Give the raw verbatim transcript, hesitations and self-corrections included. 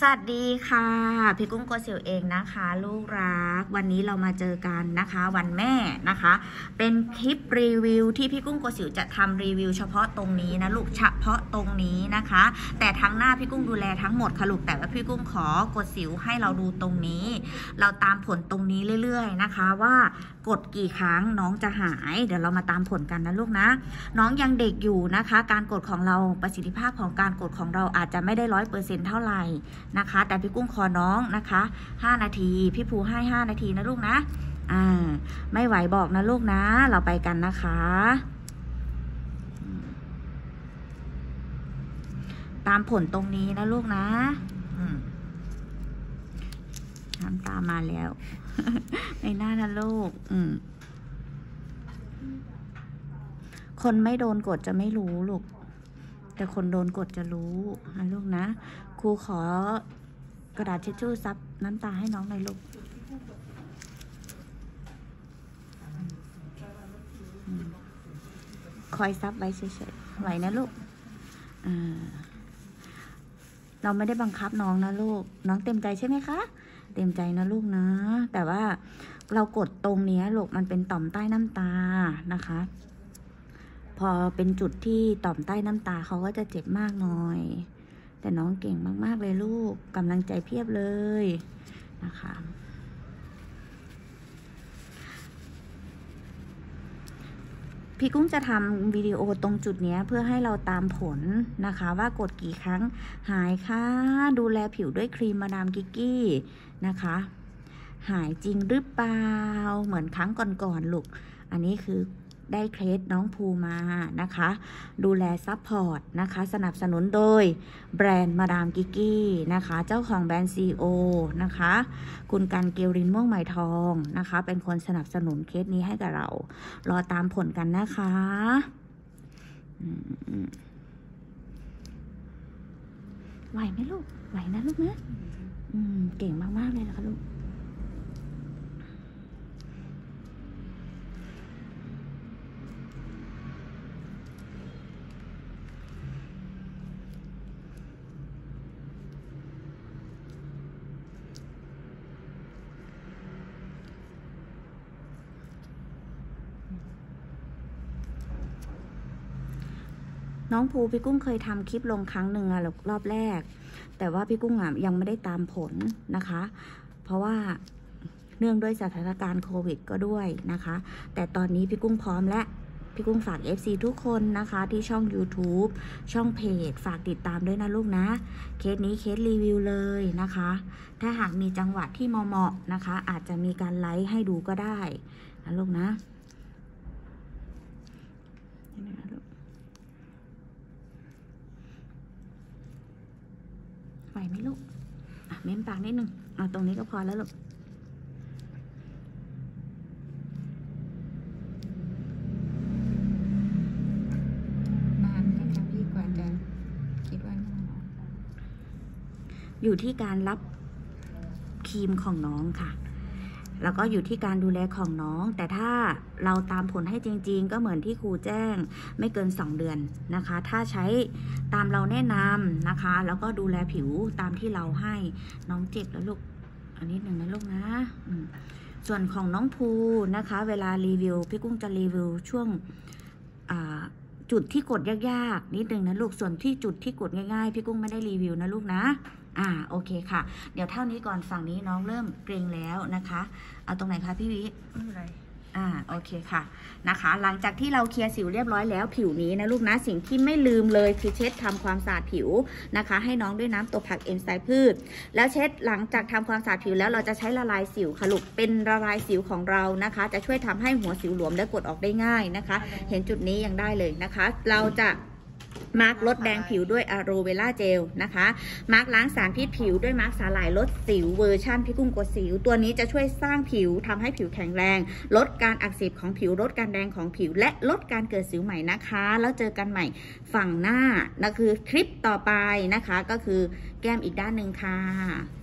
สวัสดีค่ะพี่กุ้งโกสิวเองนะคะลูกรักวันนี้เรามาเจอกันนะคะวันแม่นะคะเป็นคลิปรีวิวที่พี่กุ้งโกสิวจะทำรีวิวเฉพาะตรงนี้นะลูกเฉพาะตรงนี้นะคะแต่ทั้งหน้าพี่กุ้งดูแลทั้งหมดค่ะลูกแต่ว่าพี่กุ้งขอกดสิวให้เราดูตรงนี้เราตามผลตรงนี้เรื่อยๆนะคะว่ากดกี่ครั้งน้องจะหายเดี๋ยวเรามาตามผลกันนะลูกนะน้องยังเด็กอยู่นะคะการกดของเราประสิทธิภาพของการกดของเราอาจจะไม่ได้ร้อยเปอร์เซ็นต์เท่าไหร่นะคะแต่พี่กุ้งขอน้องนะคะห้านาทีพี่ภูให้ห้านาทีนะลูกนะอ่าไม่ไหวบอกนะลูกนะเราไปกันนะคะตามผลตรงนี้นะลูกนะน้ำตามาแล้วในหน้านะลูกอืมคนไม่โดนกดจะไม่รู้ลูกแต่คนโดนกดจะรู้นะลูกนะครูขอกระดาษเช็ดชู่ซับน้ำตาให้น้องหน่อยลูกคอยซับไว้เฉยๆไหวนะลูกเราไม่ได้บังคับน้องนะลูกน้องเต็มใจใช่ไหมคะเต็มใจนะลูกนะแต่ว่าเรากดตรงนี้ลูกมันเป็นต่อมใต้น้ำตานะคะพอเป็นจุดที่ต่อมใต้น้ำตาเขาก็จะเจ็บมากหน่อยแต่น้องเก่งมากๆเลยลูกกำลังใจเพียบเลยนะคะพี่กุ้งจะทำวิดีโอตรงจุดนี้เพื่อให้เราตามผลนะคะว่ากดกี่ครั้งหายค่ะดูแลผิวด้วยครีมมาดามกิกกี้นะคะหายจริงหรือเปล่าเหมือนครั้งก่อนๆลูกอันนี้คือได้เคล็ดน้องภูมานะคะดูแลซัพพอร์ตนะคะสนับสนุนโดยแบรนด์มาดามกิกกี้นะคะเจ้าของแบรนด์ซีโอนะคะคุณกันเกลรินม่วงไหมทองนะคะเป็นคนสนับสนุนเคสนี้ให้กับเรารอตามผลกันนะคะไหวไหมลูกไหวนะลูกนะอืมเก่งมากๆเลยนะคะลูกน้องภูพี่กุ้งเคยทำคลิปลงครั้งหนึ่งอะรอบแรกแต่ว่าพี่กุ้งอะยังไม่ได้ตามผลนะคะเพราะว่าเนื่องด้วยสถานการณ์โควิดก็ด้วยนะคะแต่ตอนนี้พี่กุ้งพร้อมและพี่กุ้งฝาก เอฟ ซี ทุกคนนะคะที่ช่อง ยูทูบ ช่องเพจฝากติดตามด้วยนะลูกนะเคสนี้เคสรีวิวเลยนะคะถ้าหากมีจังหวะที่เหมาะๆนะคะอาจจะมีการไลฟ์ให้ดูก็ได้นะลูกนะไหวไหมลูกอ่ะเม้มปากนิดนึงเอาตรงนี้ก็พอแล้วลูกนานไหมคะพี่กว่าจะคิดว่าอยู่ที่การรับครีมของน้องค่ะแล้วก็อยู่ที่การดูแลของน้องแต่ถ้าเราตามผลให้จริงๆก็เหมือนที่ครูแจ้งไม่เกินสองเดือนนะคะถ้าใช้ตามเราแนะนำนะคะแล้วก็ดูแลผิวตามที่เราให้น้องเจ็บแล้วลูกอันนี้หนึ่งนะลูกนะส่วนของน้องภูนะคะเวลารีวิวพี่กุ้งจะรีวิวช่วงจุดที่กดยากๆนิดนึงนะลูกส่วนที่จุดที่กดง่ายๆพี่กุ้งไม่ได้รีวิวนะลูกนะอ่าโอเคค่ะเดี๋ยวเท่านี้ก่อนฝั่งนี้น้องเริ่มเกรงแล้วนะคะเอาตรงไหนคะพี่วิไม่เป็นไรอ่าโอเคค่ะนะคะหลังจากที่เราเคลียร์สิวเรียบร้อยแล้วผิวนี้นะลูกนะสิ่งที่ไม่ลืมเลยคือเช็ดทำความสะอาดผิวนะคะให้น้องด้วยน้ำตัวผักเอนไซม์พืชแล้วเช็ดหลังจากทำความสะอาดผิวแล้วเราจะใช้ละลายสิวค่ะลูกเป็นละลายสิวของเรานะคะจะช่วยทำให้หัวสิวหลวมและกดออกได้ง่ายนะคะเห็นจุดนี้ยังได้เลยนะคะเราจะมาร์กลดแดงผิวด้วยอะโรเวล่าเจลนะคะมาร์กล้างสารพิษผิวด้วยมาร์กสาหร่ายลดสิวเวอร์ชั่นพี่กุ้งกดสิวตัวนี้จะช่วยสร้างผิวทำให้ผิวแข็งแรงลดการอักเสบของผิวลดการแดงของผิวและลดการเกิดสิวใหม่นะคะแล้วเจอกันใหม่ฝั่งหน้านั่นคือคลิปต่อไปนะคะก็คือแก้มอีกด้านหนึ่งค่ะ